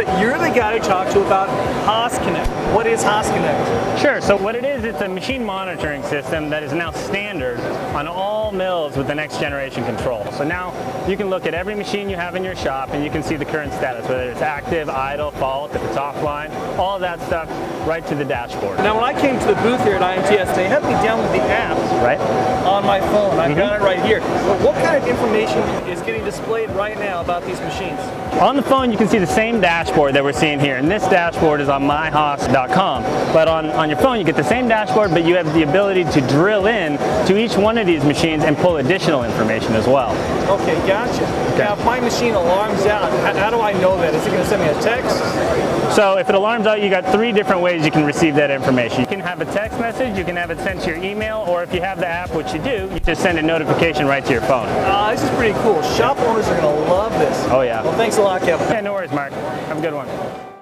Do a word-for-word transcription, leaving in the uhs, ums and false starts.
but you're the guy to talk to about HaasConnect. What is HaasConnect? Sure, so what it is, it's a machine monitoring system that is now standard on all mills with the next generation control. So now you can look at every machine you have in your shop and you can see the current status, whether it's active, idle, fault, if it's offline, all of that stuff right to the dashboard. Now when I came to the booth here at I M T S, they had me download the app right on my phone. I've mm-hmm. got it right here. But what kind of information is getting displayed right now about these machines? On the phone you can see the same dashboard that we're seeing here, and this dashboard is on my haas dot com. But on, on your phone you get the same dashboard, but you have the ability to drill in to each one of these machines and pull additional information as well. Okay, gotcha. Okay. Now if my machine alarms out, how, how do I know that? Is it going to send me a text? So if it alarms out, you got three different ways you can receive that information. You can have a text message, you can have it sent to your email, or if you have the app, which you do, you just send a notification right to your phone. Uh, this is pretty cool. Shop owners are going to love this. Oh yeah. Well, thanks a lot, Kevin. Yeah, no worries, Mark. Have a good one.